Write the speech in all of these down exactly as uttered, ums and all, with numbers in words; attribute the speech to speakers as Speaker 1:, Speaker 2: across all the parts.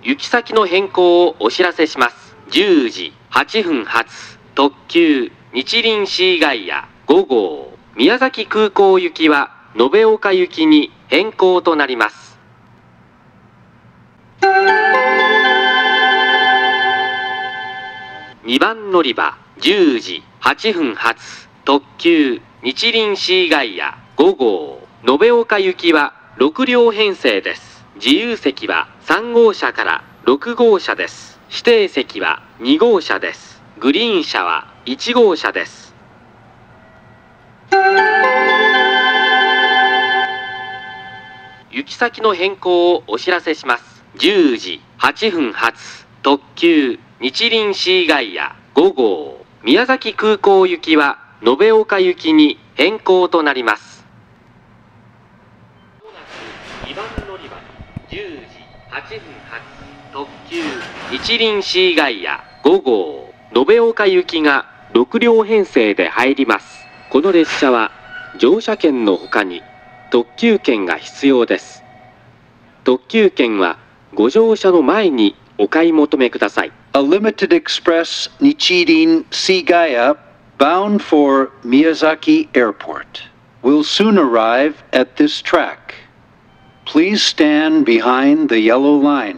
Speaker 1: 行き先の変更をお知らせします。じゅうじはっぷん発特急日輪シーガイアごごう宮崎空港行きは延岡行きに変更となります。にばん乗り場じゅうじはっぷん発特急日輪シーガイアごごう延岡行きはろくりょう編成です。自由席はさんごうしゃからろくごうしゃです。指定席はにごうしゃです。グリーン車はいちごうしゃです。行き先の変更をお知らせします。じゅうじはっぷん発特急日輪シーガイアごごう宮崎空港行きは延岡行きに変更となります。にばん乗り場じゅうじはっぷん発特急日輪シーガイアごごう延岡行きがろくりょう編成で入ります。この列車は乗車券のほかに特急券が必要です。特急券はご乗車の前にお買い求めください。
Speaker 2: A limited express Nichirin Seagaya bound for Miyazaki Airport will soon arrive at this track. Please stand behind the yellow line.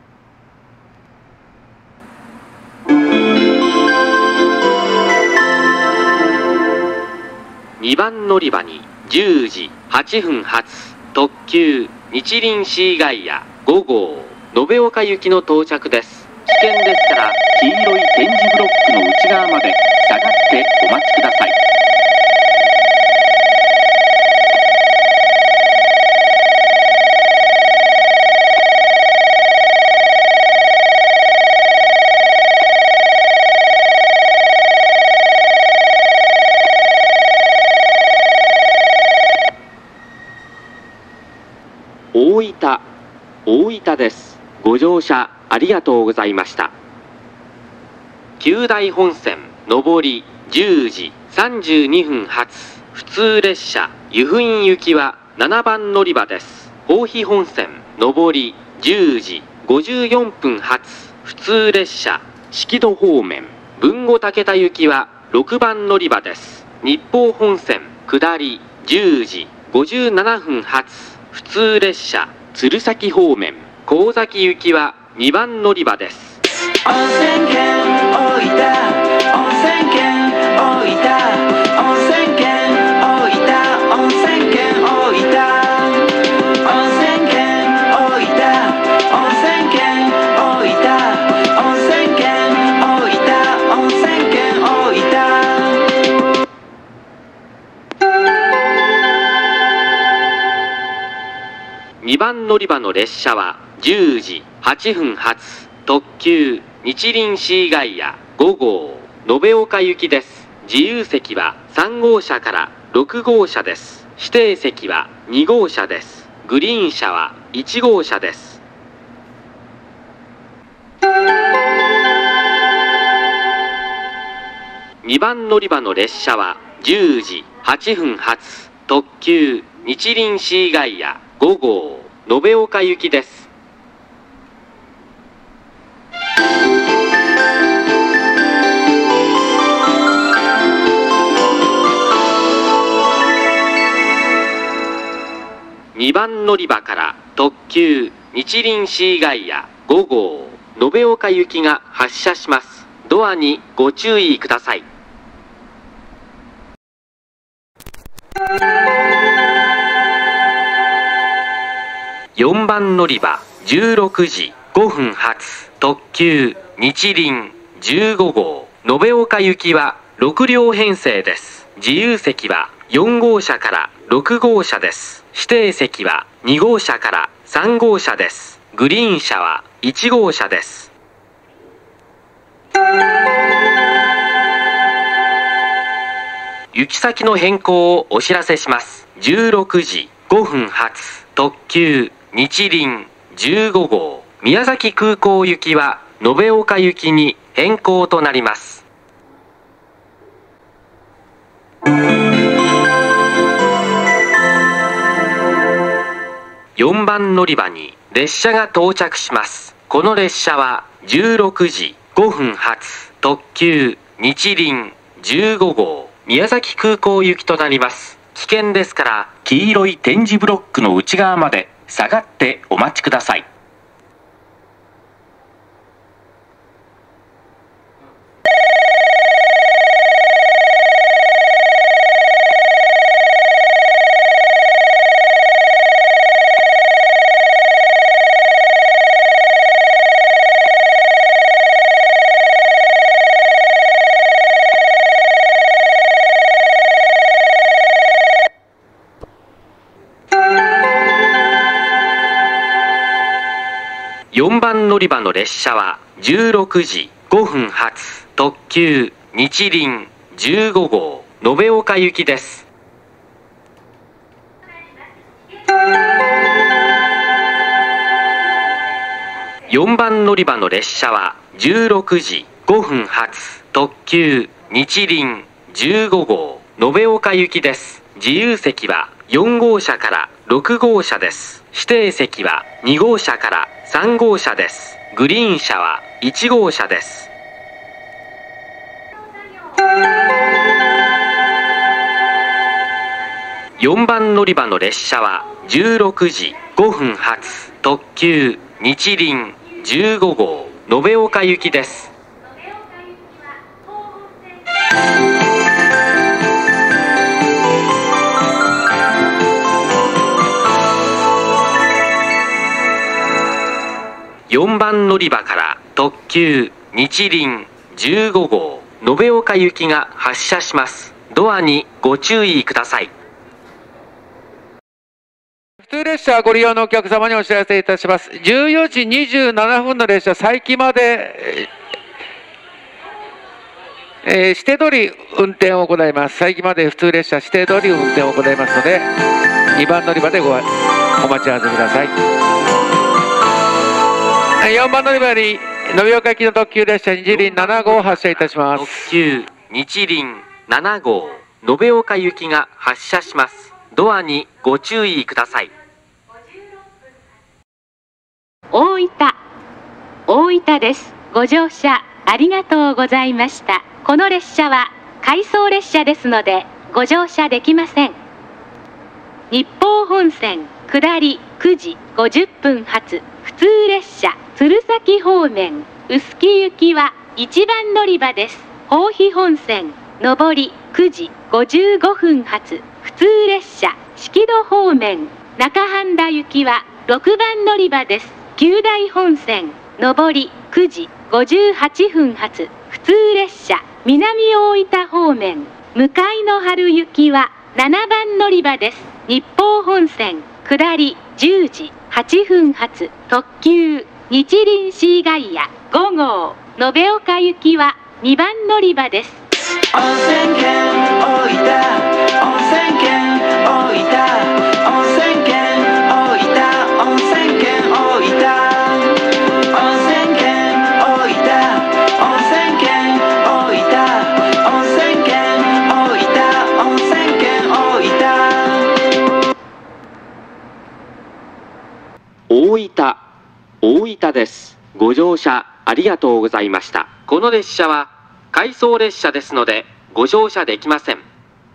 Speaker 1: にばん乗り場にじゅうじはっぷん発特急日輪シーガイアごごう延岡行きの到着です。危険ですから黄色い点字ブロックの内側まで下がってお待ちください。大分、大分です。ご乗車ありがとうございました。九大本線上りじゅうじさんじゅうにふん発普通列車湯布院行きはななばん乗り場です。豊肥本線上りじゅうじごじゅうよんぷん発普通列車式戸方面豊後竹田行きはろくばん乗り場です。日豊本線下りじゅうじごじゅうななふん発普通列車鶴崎方面神崎行きはにばん乗り場です。
Speaker 3: 温泉券大分温泉券大分温泉券大分温泉券大分温泉券大分温泉券大分温泉券大分温泉券大分。
Speaker 1: にばん乗り場の列車はじゅうじはっぷん発特急日輪シーガイアごごう延岡行きです。自由席はさんごうしゃからろくごうしゃです。指定席はにごうしゃです。グリーン車はいちごうしゃです。にばん乗り場の列車はじゅうじはっぷん発特急日輪シーガイアごごう延岡行きです。にばん乗り場から特急日輪シーガイアごごう延岡行きが発車します。ドアにご注意ください。よんばん乗り場じゅうろくじごふん発特急日輪じゅうごごう延岡行きはろくりょう編成です。自由席はよんごうしゃからろくごうしゃです。指定席はにごうしゃからさんごうしゃです。グリーン車はいちごうしゃです。行き先の変更をお知らせします。じゅうろくじごふん発特急日輪じゅうごごう宮崎空港行きは延岡行きに変更となります。よんばん乗り場に列車が到着します。 この列車はじゅうろくじごふん発特急日輪じゅうごごう宮崎空港行きとなります。危険ですから黄色い点字ブロックの内側まで下がってお待ちください。よんばん乗り場の列車はじゅうろくじごふん発特急日輪じゅうごごう延岡行きです。よんばん乗り場の列車はじゅうろくじごふん発特急日輪じゅうごごう延岡行きです。自由席はよんごうしゃからろくごうしゃです。指定席はにごうしゃからさんごうしゃです。グリーン車はいちごうしゃです。よんばん乗り場の列車はじゅうろくじごふん発特急日輪じゅうごごう延岡行きです。よんばん乗り場から特急日輪じゅうごごう延岡行きが発車します。ドアにご注意ください。
Speaker 4: 普通列車ご利用のお客様にお知らせいたします。じゅうよじにじゅうななふんの列車佐伯まで、えー、指定通り運転を行います。佐伯まで普通列車指定通り運転を行いますのでにばん乗り場でごお待ち合わせください。よんばん乗り場より延岡行きの特急列車日輪ななごうを発車いたします。
Speaker 1: 特急日輪ななごう延岡行きが発車します。ドアにご注意ください。
Speaker 5: 大分大分です。ご乗車ありがとうございました。この列車は回送列車ですのでご乗車できません。日豊本線下りくじごじゅっぷん発普通列車鶴崎方面臼杵行きはいちばん乗り場です。豊肥本線上りくじごじゅうごふん発普通列車式戸方面中半田行きはろくばん乗り場です。九大本線上りくじごじゅうはっぷん発普通列車南大分方面向野原行きはななばん乗り場です。日豊本線下りじゅうじはっぷん発特急日輪シーガイアごごう延岡行きはにばん乗り場です。
Speaker 3: 温泉圏大分温泉圏大分温泉圏大分温泉圏大分温泉圏大分温泉圏大分温泉圏大分温泉圏大分
Speaker 1: 大分大分です。ご乗車ありがとうございました。この列車は回送列車ですのでご乗車できません。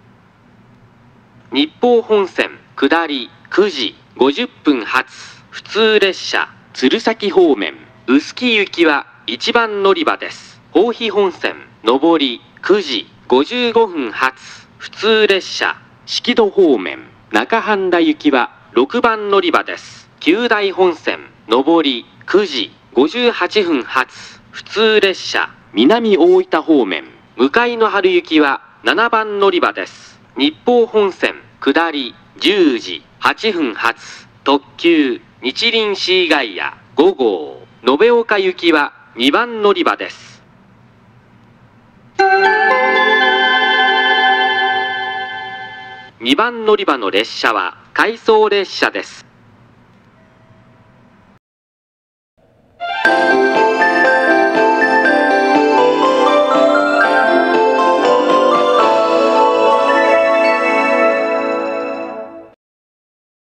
Speaker 1: 日豊本線下りくじごじゅっぷん発普通列車鶴崎方面臼杵行きはいちばん乗り場です。豊肥本線上りくじごじゅうごふん発普通列車式戸方面中半田行きはろくばん乗り場です。九大本線上りくじごじゅうはっぷん発普通列車南大分方面向野原行きはななばん乗り場です。日豊本線下りじゅうじはっぷん発特急日輪シーガイアごごう延岡行きはにばん乗り場です。にばん乗り場の列車は回送列車です。